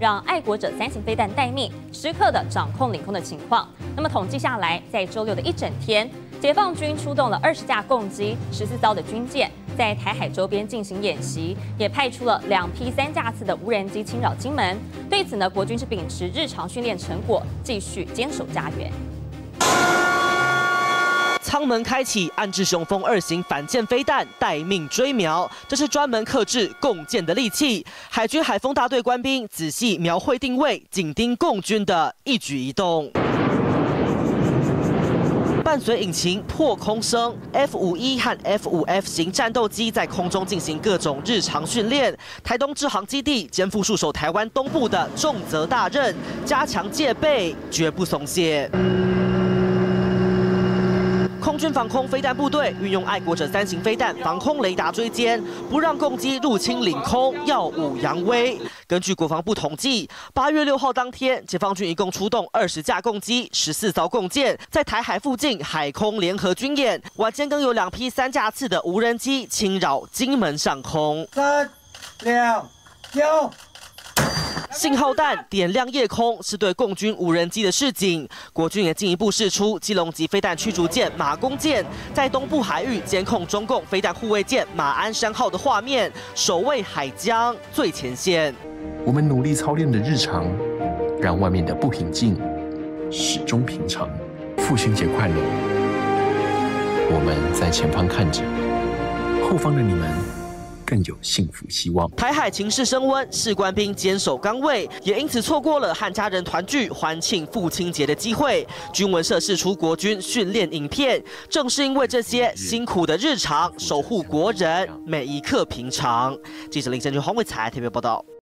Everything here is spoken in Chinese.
让爱国者3型飞弹待命，时刻的掌控领空的情况。那么统计下来，在周6的一整天，解放军出动了20架共机、14艘的军舰，在台海周边进行演习，也派出了2批3架次的无人机侵扰金门。对此呢，国军是秉持日常训练成果，继续坚守家园。 舱门开启，暗制雄风2型反舰飞弹待命追瞄，这是专门克制共舰的利器。海军海锋大队官兵仔细描绘定位，紧盯共军的一举一动。 伴随引擎破空声 ，F-51和 F-5F 型战斗机在空中进行各种日常训练。台东制航基地肩负戍守台湾东部的重责大任，加强戒备，绝不松懈。 空军防空飞弹部队运用爱国者3型飞弹防空雷达追歼，不让共机入侵领空，耀武扬威。根据国防部统计，8月6号当天，解放军一共出动20架共机、14艘共舰，在台海附近海空联合军演。晚间更有2批3架次的无人机侵扰金门上空。3、2、1。 信号弹点亮夜空，是对共军无人机的示警。国军也进一步释出基隆级飞弹驱逐舰马公舰在东部海域监控中共飞弹护卫舰马鞍山号的画面，守卫海疆最前线。 我们努力操练的日常，让外面的不平静始终平常。父亲节快乐！我们在前方看着，后方的你们。 更有幸福希望。 台海情势升温，士官兵坚守岗位，也因此错过了和家人团聚、欢庆父亲节的机会。军文社释出国军训练影片，正是因为这些辛苦的日常，守护国人每一刻平常。记者林胜军、黄伟才特别报道。